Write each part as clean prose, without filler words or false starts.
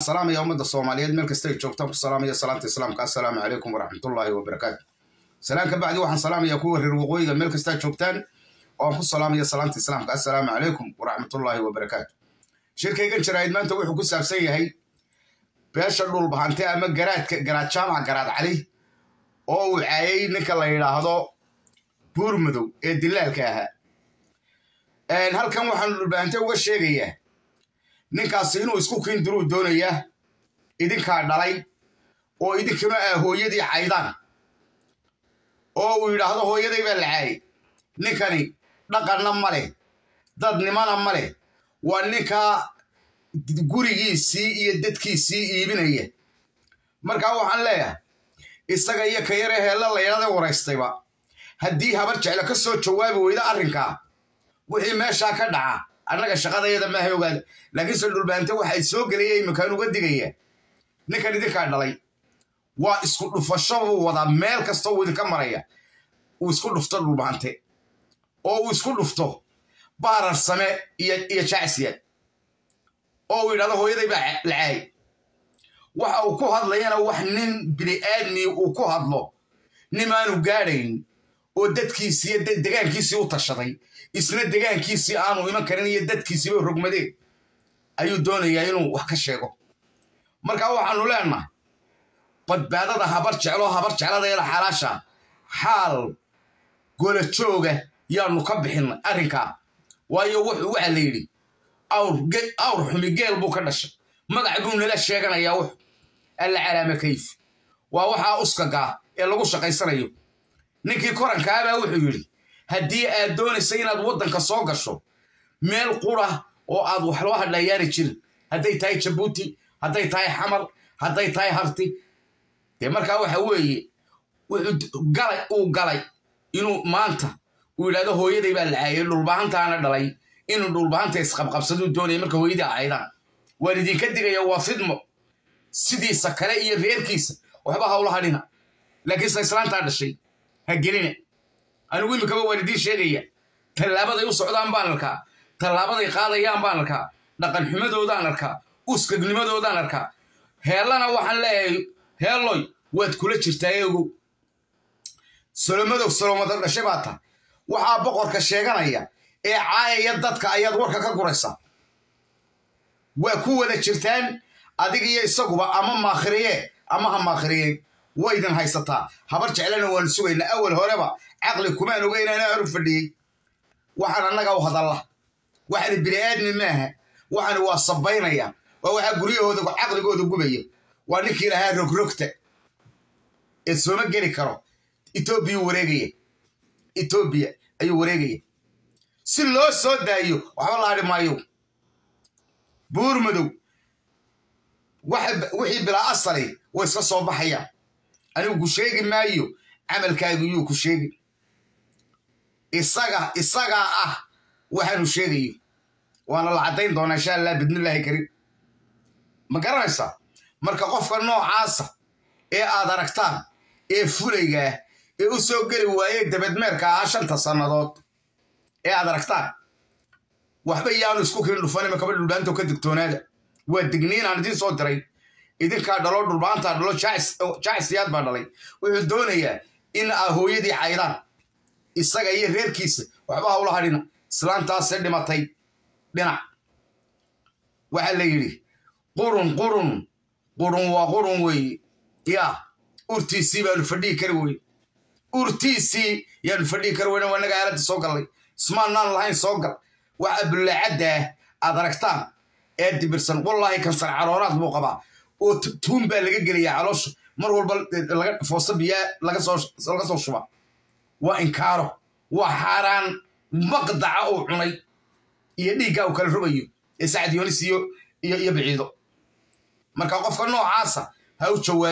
سلام يا أمد الصوماليين ملك استيج شوفتم السلام يا سلامة السلام السلام عليكم ورحمة الله وبركاته سلام كبعد واحد سلام يا كور الرقوي ملك استيج شوفتان وأنكم السلام يا سلامة السلام السلام عليكم ورحمة الله وبركاته شركة يقول شرايد ما أنت وحكوا كسر سيء هي بيشروا البحانتي أما جرات شامع جرات عليه أو عينك الله يلاحظه بورمدو الدلال كها هل كان وحن البحانتي وشيء ninkaasi inuu isku kiindiro doonaya idinka dhalay oo idinkuna hooyadii caydaan oo uu yiraahdo hooyaday baa lacay ninkani dhaqanna male dadnimana male waa ninka gurigiisii iyo dadkiisii iibinaya marka waxaan leeyahay isaga iyo ka yar heela la yiraahdo wareystayba haddii habar jecel ka soo jawaabi weyda arrinka wixii meesha ka dhaca annaga shaqadayada ma hayoogaad laakiin soo dhulbaanta waxay soo galiyay makaan uga digaya ninkan idinka dhalay waa isku dhufasho wada meel kasta uu idinka maraya uu isku dhufto dhulbaante oo uu isku dhufto baarar same iyo jaacsiya oo uu yiraahdo hooyaday baa lacay waxa uu ku hadlayana wax nin bini aadmi uu ku hadlo nimaanu gaadhayn oo dadkiisii deegaankiisii u tashaday isna deegaankiisii aanu iman karin iyo dadkiisii oo rogmadeen ayuu doonayaa inuu wax ka sheego marka waxaanu leenahay badbaadada habar jecladeeda xalaasha xaal gola jooga yaanu ka bixin arrinka waayo wuxuu waxa la yiri awr xumi geel buu ka dhashay magac buu nala sheeganayaa wax alla calaama kayf waa waxa uskaga ee lagu shaqaysanayo ninkii koranka ah wuxuu yiri haddii aad doonayso inaad waddanka soo gasho meel qura oo aad wax loo hadlayaari jirin hadday tahay Jabuuti hadday tahay Xamar hadday tahay Harti ee markaa waxa weeye wuxuu galay inuu maanta uu yiraahdo hooyaday baa lacay dhulbahantaana dhalay inuu dhulbahanta isqabqabsado doonay marka hooyadii aaydan waan idin ka digaya waa fidmo sidiisa kale iyo reerkiisa waxba hawlo hadhina laakiin islaanta dhashay ha gelina anigu imika waan idin sheegaya talaabaday u socdaan baan arkaa talaabaday qaadayaan baan arkaa dhaqan xumadoodaan arkaa uskagnimadoodaan arkaa heelana waxaan leeyahay heeloy waad kula jirtaa eego salomada dhashay baata waxaa boqorka sheeganaya ee caayaya dadka ayaad warka ka guraysaa waa ku wada jirtaan adiga iyo isaguba ama maakhiriye ama ha maakhiriye ويدن هايستا هبر جعلنا ونسوينا أول هربا عقل كمان وجينا نعرف فدي وحنا نجا وهذا الله وحنا بلاد من ماها وحنا وصبينا يا وواحد قريه هذا عقل جود وجبيه ونكير هذا ركركته السوما جري كرو إثيوبيا ورجيه إثيوبيا أي ورجيه سلوا صوت دايو وحلا هذا مايو بورمدو وحي بلا أصلي ويسقى صباحية أنا وكشيء مايو عمل كايو كشيء الصاقة وحنو شيء وأنا العطين دون إن شاء الله بإذن الله كريم ما قرنسا مركا قفك النوع عاصة إيه أدركتان إيه فوليجا إيه أسوقري وإيه دبد مركا عشان تصنادات إيه أدركتان وحبيانو سكوكين لفاني مكبر البانتو كدكتونادا والدقنين عن دين صدري إذا كان دلور البانتا دلور شايس ياد بدلي ويدونيا إن هويدي عيران isaga iyo reerkiisa waxba hawlo hadina islaanta sedhimatay dhinac waxa la yiri qurun way ya urtiisi baa fadhii kari way urtiisi yaan fadhii kari way wanaga aalada soo galay ismaanaan lahayn soo gal waxa bulaacada aad aragtaan ee dibirsan wallahi kan sar carooraad buu qabaa oo tuun baa laga geliyaa caloosh mar walba laga foosabiya laga soo shuba وإنكاره وحرام مقطع أو عني يديك أو كل ربيو يساعد يونسيو يبعيده مركا قف النوع عاصة هاو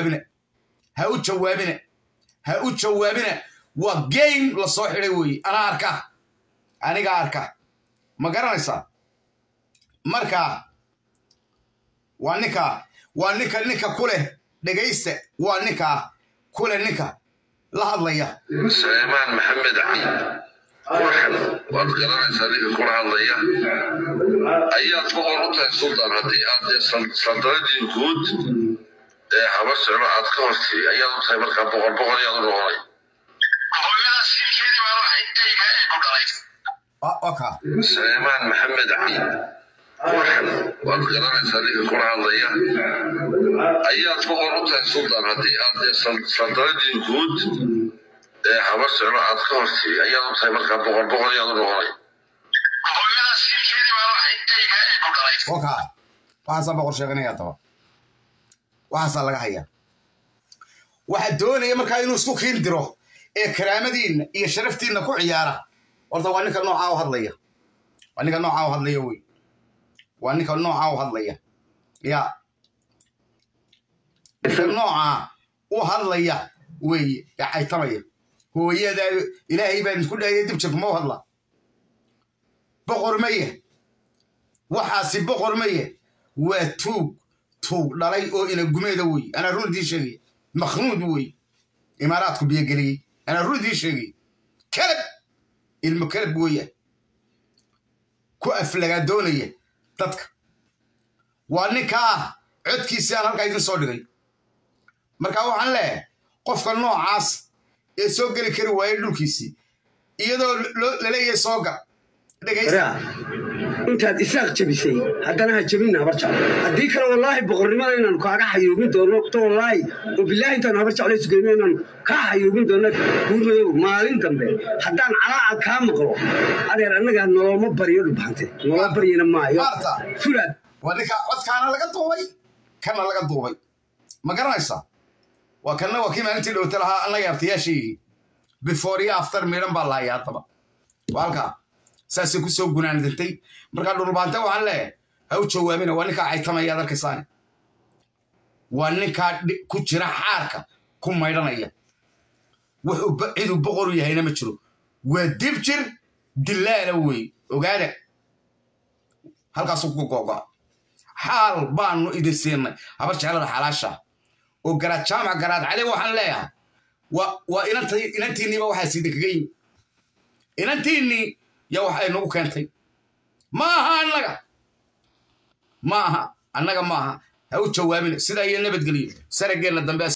تشوابنا وجين للصاحب وي أنا أركا ما قرنسا مركا وانكا كله دقيسته وانكا كله نكا لا هضليا سليمان محمد عيد waad garanaysaa ninka kula hadlaya ayaad boqor u tahay sultan haddii aad sandaradii guud ee habar jeclo aad ka hortay ayaad u tahay markaa boqor ayaad u noqonay hooyadaas sirkeedii baa lahayd eyga ay ku dhalay Suleymaan Maxamed Cali waad garanaysaa ninka kula hadlaya ayaad boqor u tahay sultan haddii aad sandaradii guud ee habar jeclo aad ka hortay ayaad u tahay markaa boqor ayaad u noqonay hooyadaas sirkeedii baa lahayd eyga ay ku dhalay waxaasaa boqor sheeganaya taba waxaasaa laga hayaa waxaa doonaya markaa inuu isku kiin diro ee karaamadiinna iyo sharaftiinna ku ciyaara horta waa ninka noocaa u hadlaya waa ninka noocaa u hadlaya wey waa ninka noocaa u hadlaya ya ninka noocaa u hadlaya weeye ee caytamaya hooyada ilaahay baan isku dhaayay dib jirkuma u hadla boqor maye waxaasi boqor maye waa tuug dhalay oo ina gumeeda wey anaa runtii sheegay makhnuud wey imaaraadku biyogeliyey anaa runtii sheegay kalab ilmo kalab weya ku aflagaa doonaya dadka waa ninkaa codkiisii aan halkaa idin soo dhigay markaa waxaan leeyahay qofka noocaas ee soo geli kari waayay dhulkiisii iyadoo laleeyahay soo gal dhegaysta intaad isaaq jabisay haddana ha jabinna habar jeclo haddii kale wallaahi boqornimada inaanu kaaga xayuubin doono to wallaahi oo bilaahi intaanu habar jeclo isugeyno inaanu kaa xayuubin doono guurmadow maalin dambe haddaan calaacad kaa maqlo adeer annagaa noloma baryo dhubhante noloma baryana maayo fulaad waa ninka codkaana laga duubay kana laga duubay ma garanaysaa waa kanna waa kii maalintii dhowta lahaa annaga abtayaashii before iyo after midhan baa lahayaa haddaba waa halkaa saasay ku soo gunaandintay markaa dhulbaante waxaan leeyahay ha u jawaabina waa ninkaa caytamaya ad arkaysaane waa ninkaa ku jira xaarka ku maydhanaya wuxuu ciduu boqor u yahayna ma jiro waa dib jir dilaala wey ogaada halkaasuu ku googo'a xaal baanu idin siinay habar jeclada xalaasha oo garaad jaamac garaad cali waxaan leeyahay waa inantiinniiba waxaa sii kaga yimi inantiinnii yaa wax ay nagu keentay ma aha annaga ma aha ha u jawaabina sidaa iyo nabadgeliyo sarageenna dambe